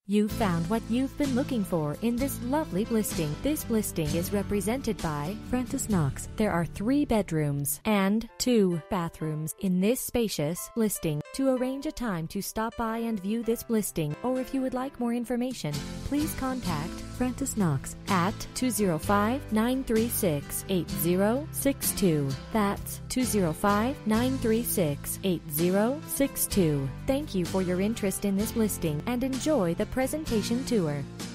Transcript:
You found what you've been looking for in this lovely listing. This listing is represented by Francis Knox. There are 3 bedrooms and 2 bathrooms in this spacious listing. To arrange a time to stop by and view this listing, or if you would like more information, please contact Francis Knox at 205-936-8062. That's 205-936-8062. Thank you for your interest in this listing and enjoy the presentation tour.